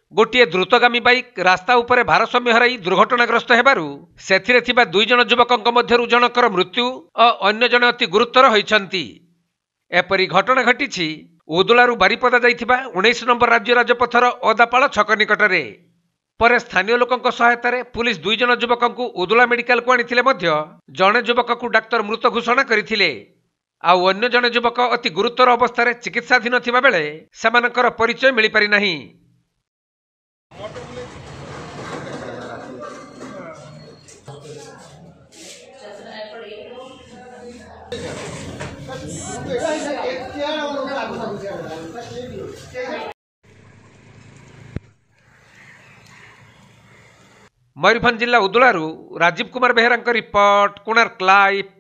गोटे द्रुतगामी बाइक रास्ता उपरे भारसाम्य हराई दुर्घटनाग्रस्त हेबारु सेथिरे थिबा 2 जण युवकଙ୍କ ମଧ୍ୟରୁ ଜଣଙ୍କର मृत्यु और अन्य जण अति गुरुतर होइछंती। एपरी घटना घटिछि उदुलारू बारिपदा जाइथिबा 19 नंबर राज्य राजपथर ओदापाଳ छक निकटरे। पर स्थानीय लोकଙ୍କ सहायतारे पुलिस 2 जण युवकଙ୍କୁ उदुला मेडिकल को आनिथिले मध्य जणे युवकକୁ डाक्टर मृत घोषणा करिथिले। आउ अन्य जणे युवक अति गुरुतर अवस्था चिकित्साधीन थिबा बेले सेमानकर परिचय मिली पारि नाही। मयूरभंज जिला उदुलारू राजीव कुमार बेहेरा रिपोर्ट, कोणार्क लाइव।